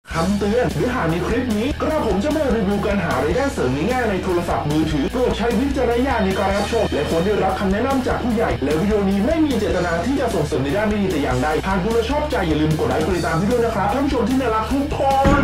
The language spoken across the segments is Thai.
คำเตือนเนื้อหาในคลิปนี้กระผมจะไม่รีวิวการหารายได้เสริมง่ายๆในโทรศัพท์มือถือโปรดใช้วิจารณญาณในการรับชมและควรได้รับคำแนะนำจากผู้ใหญ่และวิดีโอนี้ไม่มีเจตนาที่จะส่งเสริมในด้านไม่ดีแต่อย่างใดหากคุณชอบใจอย่าลืมกดไลค์กดติดตามให้ด้วยนะครับท่านผู้ชมที่น่ารักทุกคน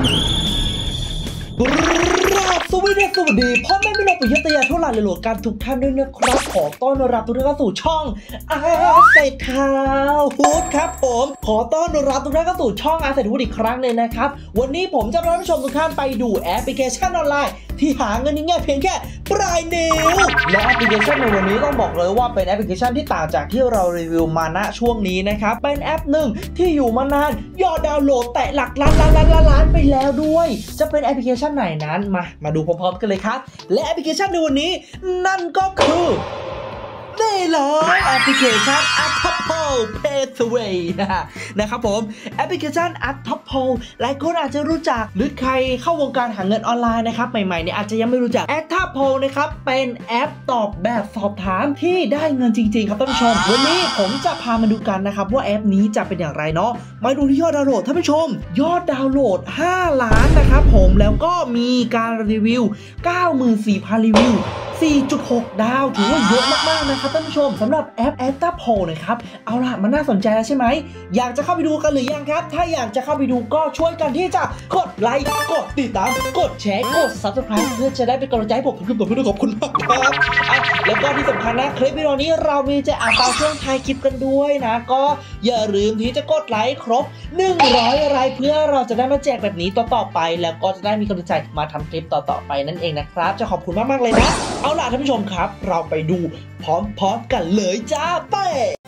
สวัสดีพ่อแม่พี่น้องปุยยตยาทั่วหลายเลยโหลดการทุกท่านด้วยนะครับขอต้อนรับทุกท่านเข้าสู่ช่องเศรษฐาฮูดครับผมขอต้อนรับทุกท่านเข้าสู่ช่องเศรษฐาฮูดอีกครั้งหนึ่งนะครับวันนี้ผมจะพาท่านผู้ชมทุกท่านไปดูแอปพลิเคชันออนไลน์ที่หาเงินง่ายๆเพียงแค่ปลายนิ้วและแอปพลิเคชันในวันนี้ต้องบอกเลยว่าเป็นแอปพลิเคชันที่ต่างจากที่เรารีวิวมาณช่วงนี้นะครับเป็นแอปหนึ่งที่อยู่มานานยอดดาวน์โหลดแต่หลักล้านไปแล้วด้วยจะเป็นแอปพลิเคชันไหนนั้นมาดูพร้อมๆกันเลยครับและแอปพลิเคชันในวันนี้นั่นก็คือนี่เลยแอปพลิเคชัน Atopol Pathway นะครับผมแอปพลิเคชัน Atopol หลายคนอาจจะรู้จักหรือใครเข้าวงการหาเงินออนไลน์นะครับใหม่ๆเนี่ยอาจจะยังไม่รู้จัก Atopol นะครับเป็นแอปตอบแบบสอบถามที่ได้เงินจริงๆครับท่านผู้ชมวันนี้ผมจะพามาดูกันนะครับว่าแอปนี้จะเป็นอย่างไรเนาะมาดูที่ยอดดาวน์โหลดท่านผู้ชมยอดดาวน์โหลด5 ล้านนะครับผมแล้วก็มีการรีวิว 94,000 รีวิว4.6 ดาวถือว่าเยอะมากๆนะครับท่านผู้ชมสำหรับแอป Atopol นะครับเอาล่ะมันน่าสนใจแล้วใช่ไหมอยากจะเข้าไปดูกันหรือยังครับถ้าอยากจะเข้าไปดูก็ช่วยกันที่จะกดไลค์กดติดตามกดแชร์กด Subscribe เพื่อจะได้เป็นกำลังใจให้ผมขอบคุณมากครับแล้วก็ที่สำคัญนะคลิปวิดีโอนี้เรามีจะอ่านตามช่วงท้ายคลิปกันด้วยนะก็อย่าลืมที่จะกดไลค์ครบ100 ไลค์เพื่อเราจะได้มาแจกแบบนี้ต่อไปแล้วก็จะได้มีกำลังใจมาทำคลิปต่อไปนั่นเองนะครับจะขอบคุณมากๆเลยนะเอาล่ะท่านผู้ชมครับเราไปดูพร้อมๆกันเลยจ้าไป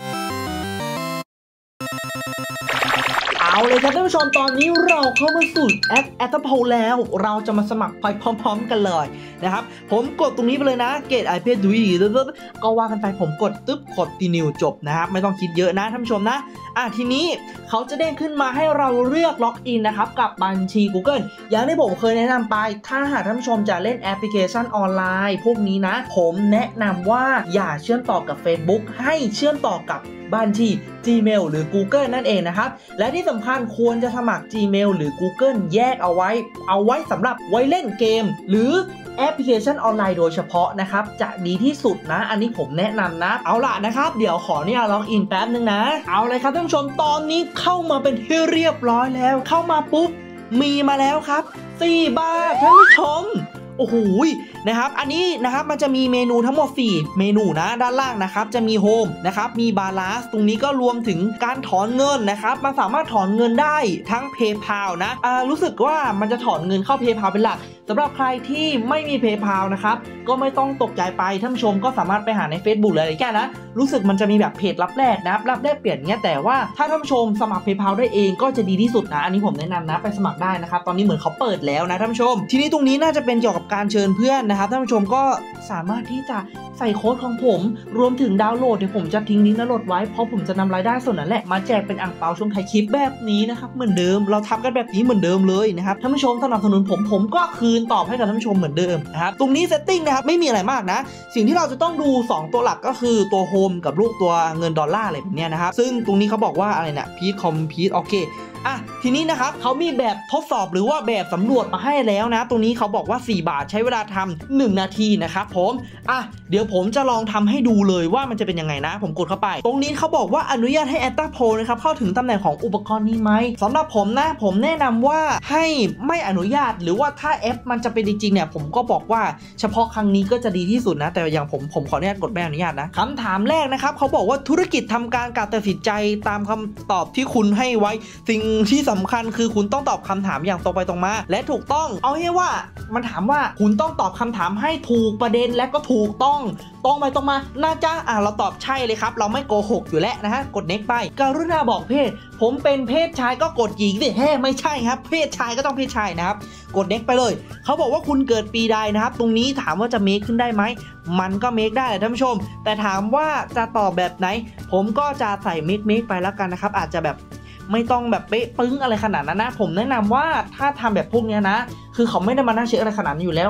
เอาเลยครับท่านผู้ชมตอนนี้เราเข้ามาสู่แอป Atopol แล้วเราจะมาสมัครไปพร้อมๆกันเลยนะครับผมกดตรงนี้ไปเลยนะเกตไอเพดดูดีก็ว่ากันไปผมกดตึ๊บกดตีนิวจบนะครับไม่ต้องคิดเยอะนะท่านผู้ชมนะทีนี้เขาจะเด้งขึ้นมาให้เราเลือกล็อกอินนะครับกับบัญชี Google อย่างที่ผมเคยแนะนำไปถ้าหากท่านผู้ชมจะเล่นแอปพลิเคชันออนไลน์พวกนี้นะผมแนะนำว่าอย่าเชื่อมต่อกับ Facebook ให้เชื่อมต่อกับบัญชี Gmail หรือ Google นั่นเองนะครับและที่สำคัญควรจะสมัคร Gmail หรือ Google แยกเอาไว้สำหรับไว้เล่นเกมหรือแอปพลิเคชันออนไลน์โดยเฉพาะนะครับจะดีที่สุดนะอันนี้ผมแนะนำนะเอาล่ะนะครับเดี๋ยวขอเนี่ยล็อกอินแป๊บนึงนะเอาเลยครับท่านผู้ชมตอนนี้เข้ามาเป็นที่เรียบร้อยแล้วเข้ามาปุ๊บมีมาแล้วครับ4 บาทท่านผู้ชมโอ้โหนะครับอันนี้นะครับมันจะมีเมนูทั้งหมด4 เมนูนะด้านล่างนะครับจะมีโฮมนะครับมีบาลานซ์ตรงนี้ก็รวมถึงการถอนเงินนะครับมันสามารถถอนเงินได้ทั้ง PayPal นะรู้สึกว่ามันจะถอนเงินเข้า PayPal เป็นหลักสำหรับใครที่ไม่มี PayPal นะครับก็ไม่ต้องตกใจไปท่านผู้ชมก็สามารถไปหาใน Facebook เลยแค่นะรู้สึกมันจะมีแบบเพจรับแลกนะครับรับแลกเปลี่ยนเงี้ยแต่ว่าถ้าท่านผู้ชมสมัคร PayPal ได้เองก็จะดีที่สุดนะอันนี้ผมแนะนำนะไปสมัครได้นะครับตอนนี้เหมือนเขาเปิดแล้วนะท่านผู้ชมทีนี้ตรงนี้น่าจะเป็นเกี่ยวกับการเชิญเพื่อนนะครับท่านผู้ชมก็สามารถที่จะใส่โค้ดของผมรวมถึงดาวน์โหลดเดี๋ยวผมจะทิ้งลิงก์ดาวน์โหลดไว้เพราะผมจะนำรายได้ส่วนนั้นแหละมาแจกเป็นอั่งเปาช่วงท้ายคลิปแบบนี้นะครับเหมือนเดิมเราทำกันแบบนี้เหมือนเดิมเลยนะครับท่านผู้ชมสนับสนุนผมก็คืนตอบให้กับท่านผู้ชมเหมือนเดิมนะครับตรงนี้เซตติ้งนะครับไม่มีอะไรมากนะสิ่งที่เราจะต้องดู2 ตัวหลักก็คือตัวโฮมกับรูปตัวเงินดอลลาร์อะไรแบบนี้นะครับซึ่งตรงนี้เขาบอกว่าอะไรนะพีทคอมพีทโอเคทีนี้นะครับเขามีแบบทดสอบหรือว่าแบบสำรวจมาให้แล้วนะตรงนี้เขาบอกว่า4 บาทใช้เวลาทำ1 นาทีนะครับผมเดี๋ยวผมจะลองทำให้ดูเลยว่ามันจะเป็นยังไงนะผมกดเข้าไปตรงนี้เขาบอกว่าอนุญาตให้ Atopol นะครับเข้าถึงตำแหน่งของอุปกรณ์นี้ไหมสำหรับผมนะผมแนะนำว่าให้ไม่อนุญาตหรือว่าถ้าแอปมันจะเป็นจริงๆเนี่ยผมก็บอกว่าเฉพาะครั้งนี้ก็จะดีที่สุดนะแต่อย่างผมขออนุญาตกดไม่อนุญาตนะคำถามแรกนะครับเขาบอกว่าธุรกิจทำการตัดสินใจตามคำตอบที่คุณให้ไว้สิ่งที่สำคัญคือคุณต้องตอบคำถามอย่างตรงไปตรงมาและถูกต้องเอาให้ว่ามันถามว่าคุณต้องตอบคำถามให้ถูกประเด็นและก็ถูกต้องตรงไปตรงมาน่าจะเราตอบใช่เลยครับเราไม่โกหกอยู่แล้วนะฮะกด next ไปกรุณาบอกเพศผมเป็นเพศชายก็กดหญิงสิไม่ใช่ครับเพศชายก็ต้องเพศชายนะครับกด next ไปเลยเขาบอกว่าคุณเกิดปีใดนะครับตรงนี้ถามว่าจะเมคขึ้นได้ไหมมันก็เมคได้แหละท่านผู้ชมแต่ถามว่าจะตอบแบบไหนผมก็จะใส่เมคไปแล้วกันนะครับอาจจะแบบไม่ต้องแบบเป๊ะปึ้งอะไรขนาดนั้นนะผมแนะนำว่าถ้าทำแบบพวกนี้นะคือเขาไม่ได้มานั่งเช็คอะไรขนาดนั้นอยู่แล้วผ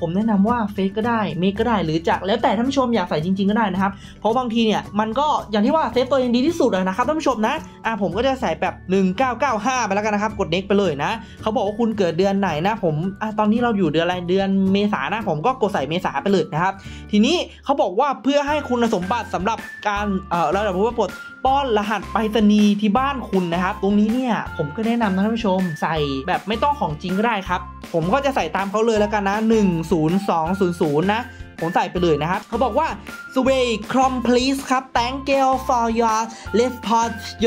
ผมแนะนำว่าเฟซก็ได้เมคก็ได้หรือจะแล้วแต่ท่านผู้ชมอยากใส่จริงๆก็ได้นะครับเพราะบางทีเนี่ยมันก็อย่างที่ว่าเซฟตัวเองดีที่สุดนะครับท่านผู้ชมนะผมก็จะใส่แบบ1995ไปแล้วกันนะครับกด next ไปเลยนะเขาบอกว่าคุณเกิดเดือนไหนนะผมตอนนี้เราอยู่เดือนอะไรเดือนเมษานะผมก็กดใส่เมษาไปเลยนะครับทีนี้เขาบอกว่าเพื่อให้คุณสมบัติสำหรับการระดับผู้ปลดป้อนรหัสไปรษณีย์ที่บ้านคุณนะครับตรงนี้เนี่ยผมก็แนะนำนะท่านผู้ชมใส่แบบไม่ต้องของจริงก็ได้ครับผมก็จะใส่ตามเขาเลยแล้วกันนะ10200นะผมใส่ไปเลยนะครับเขาบอกว่า Sway complete ครับ thank you for your response your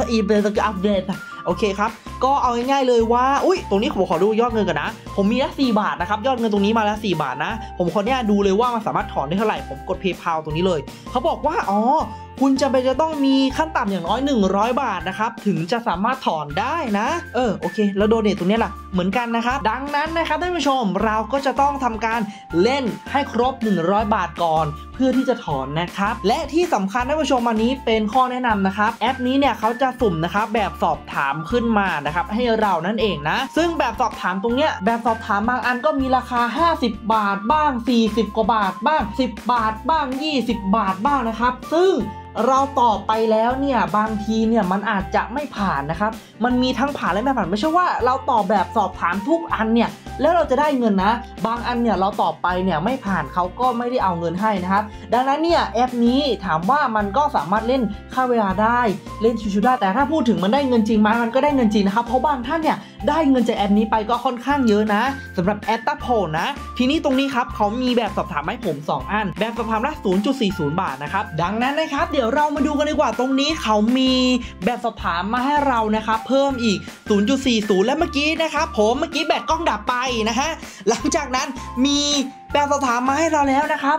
update โอเคครับก็เอาง่ายๆเลยว่าตรงนี้ผมขอดูยอดเงินกันนะผมมีละ4 บาทนะครับยอดเงินตรงนี้มาแล้ว4 บาทนะผมขอเนี่ยดูเลยว่ามันสามารถถอนได้เท่าไหร่ผมกด PayPal ตรงนี้เลยเขาบอกว่าคุณจำเป็นจะต้องมีขั้นต่ำอย่างน้อย100 บาทนะครับถึงจะสามารถถอนได้นะโอเคแล้วโดเนทตรงนี้ล่ะเหมือนกันนะครับดังนั้นนะครับท่านผู้ชมเราก็จะต้องทำการเล่นให้ครบ100 บาทก่อนเพื่อที่จะถอนนะครับและที่สำคัญท่านผู้ชมอันนี้เป็นข้อแนะนำนะครับแอปนี้เนี่ยเขาจะสุ่มนะครับแบบสอบถามขึ้นมานะครับให้เรานั่นเองนะซึ่งแบบสอบถามตรงเนี้ยแบบสอบถามบางอันก็มีราคา50 บาทบ้าง40 กว่าบาทบ้าง10 บาทบ้าง20 บาทบ้างนะครับซึ่งเราตอบไปแล้วเนี่ยบางทีเนี่ยมันอาจจะไม่ผ่านนะครับมันมีทั้งผ่านและไม่ผ่านไม่ใช่ว่าเราตอบแบบสอบถามทุกอันเนี่ยแล้วเราจะได้เงินนะบางอันเนี่ยเราตอบไปเนี่ยไม่ผ่านเขาก็ไม่ได้เอาเงินให้นะครับดังนั้นเนี่ยแอปนี้ถามว่ามันก็สามารถเล่นค่าเวลาได้เล่นชิวๆได้แต่ถ้าพูดถึงมันได้เงินจริงไหมมันก็ได้เงินจริงนะครับเพราะบางท่านเนี่ยได้เงินจากแอปนี้ไปก็ค่อนข้างเยอะนะสำหรับแอปตาโพนะทีนี้ตรงนี้ครับเขามีแบบสอบถามให้ผม2 อันแบบสอบถามละ 0.40 บาทนะครับดังนั้นนะครับเดี๋ยวเรามาดูกันดีกว่าตรงนี้เขามีแบบสอบถามมาให้เรานะครับเพิ่มอีก 0.40 และเมื่อกี้นะครับเมื่อกี้แบตกล้องดับไปนะฮะหลังจากนั้นมีแบบสอบถามมาให้เราแล้วนะครับ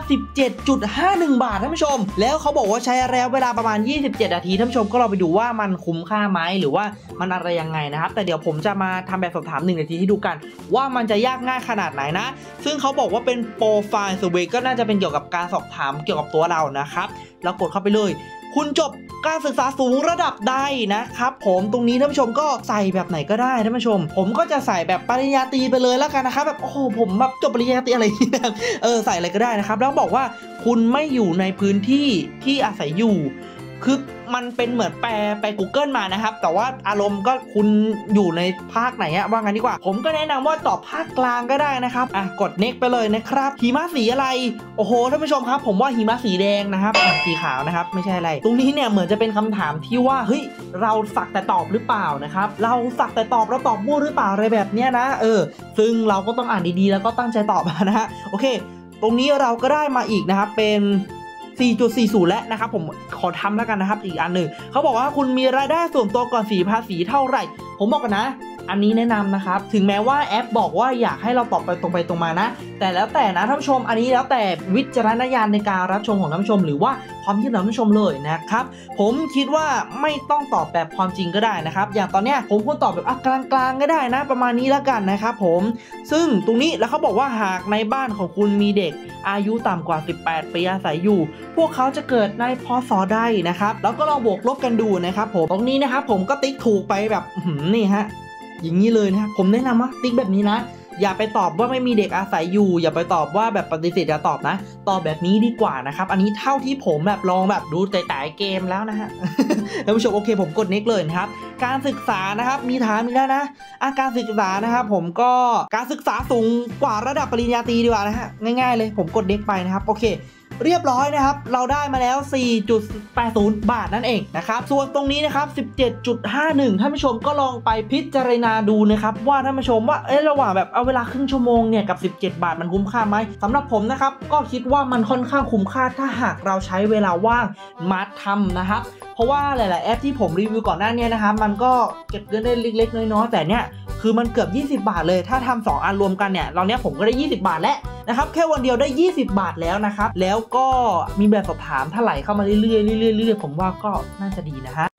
17.51 บาทท่านผู้ชมแล้วเขาบอกว่าใช้ระยะเวลาประมาณ27 นาทีท่านผู้ชมก็ลองไปดูว่ามันคุ้มค่าไหมหรือว่ามันอะไรยังไงนะครับแต่เดี๋ยวผมจะมาทำแบบสอบถาม1 นาทีให้ดูกันว่ามันจะยากง่ายขนาดไหนนะซึ่งเขาบอกว่าเป็นโปรไฟล์เซอร์เวย์ก็น่าจะเป็นเกี่ยวกับการสอบถามเกี่ยวกับตัวเรานะครับแล้วกดเข้าไปเลยคุณจบการศึกษาสูงระดับใดนะครับผมตรงนี้ท่านผู้ชมก็ใส่แบบไหนก็ได้ท่านผู้ชมผมก็จะใส่แบบปริญญาตรีไปเลยแล้วกันนะครับแบบโอ้โหผมแบบจบปริญญาตรีอะไรนี่นะใส่อะไรก็ได้นะครับแล้วบอกว่าคุณไม่อยู่ในพื้นที่ที่อาศัยอยู่คือมันเป็นเหมือนแปลไป Google มานะครับแต่ว่าอารมณ์ก็คุณอยู่ในภาคไหนอะว่างั้นดีกว่าผมก็แนะนำว่าตอบภาคกลางก็ได้นะครับกด next ไปเลยนะครับหิมะสีอะไรโอ้โหท่านผู้ชมครับผมว่าหิมะสีแดงนะครับสีขาวนะครับไม่ใช่อะไรตรงนี้เนี่ยเหมือนจะเป็นคำถามที่ว่าเฮ้ยเราสักแต่ตอบหรือเปล่านะครับเราสักแต่ตอบเราตอบมั่วหรือเปล่าอะไรแบบเนี้ยนะซึ่งเราก็ต้องอ่านดีๆแล้วก็ตั้งใจตอบนะฮะโอเคตรงนี้เราก็ได้มาอีกนะครับเป็น 4.40 แล้วนะครับผมขอทำแล้วกันนะครับอีกอันหนึ่งเขาบอกว่าคุณมีรายได้ส่วนตัวก่อนเสียภาษีเท่าไหร่ผมบอกกันนะอันนี้แนะนำนะครับถึงแม้ว่าแอปบอกว่าอยากให้เราตอบไปตรงมานะแต่แล้วแต่นะท่านผู้ชมอันนี้แล้วแต่วิจารณญาณในการรับชมของท่านผู้ชมหรือว่าความคิดของท่านผู้ชมเลยนะครับผมคิดว่าไม่ต้องตอบแบบความจริงก็ได้นะครับอย่างตอนเนี้ยผมควรตอบแบบกลางๆก็ได้นะประมาณนี้แล้วกันนะครับผมซึ่งตรงนี้แล้วเขาบอกว่าหากในบ้านของคุณมีเด็กอายุต่ำกว่า18 ปีอาศัยอยู่พวกเขาจะเกิดในพ.ศ. ใดนะครับแล้วก็ลองบวกลบกันดูนะครับผมตรงนี้นะครับผมก็ติ๊กถูกไปแบบนี่ฮะอย่างนี้เลยนะครับผมแนะนำว่าติ๊กแบบนี้นะอย่าไปตอบว่าไม่มีเด็กอาศัยอยู่อย่าไปตอบว่าแบบปฏิเสธอย่าตอบนะตอบแบบนี้ดีกว่านะครับอันนี้เท่าที่ผมแบบลองแบบดูแต่เกมแล้วนะฮะ ท่านผู้ชมโอเคผมกด next เลยนะครับการศึกษานะครับมีถามอีกแล้วนะการศึกษานะครับผมก็การศึกษาสูงกว่าระดับปริญญาตรีดีกว่านะฮะง่ายๆเลยผมกด next ไปนะครับโอเคเรียบร้อยนะครับเราได้มาแล้ว 4.80 บาทนั่นเองนะครับส่วนตรงนี้นะครับ 17.51 ท่านผู้ชมก็ลองไปพิจารณาดูนะครับว่าท่านผู้ชมว่าระหว่างแบบเอาเวลาครึ่งชั่วโมงเนี่ยกับ17 บาทมันคุ้มค่าไหมสำหรับผมนะครับก็คิดว่ามันค่อนข้างคุ้มค่าถ้าหากเราใช้เวลาว่างมาทำนะครับเพราะว่าหลายๆแอปที่ผมรีวิวก่อนหน้านี้นะครับมันก็เก็บเงินได้เล็กๆน้อยๆแต่เนี่ยคือมันเกือบ20 บาทเลยถ้าทำ2 อันรวมกันเนี่ยตอนนี้ผมก็ได้20 บาทแล้วนะครับแค่วันเดียวได้20 บาทแล้วนะครับแล้วก็มีแบบสอบถามถ้าไหลเข้ามาเรื่อยๆผมว่าก็น่าจะดีนะฮะ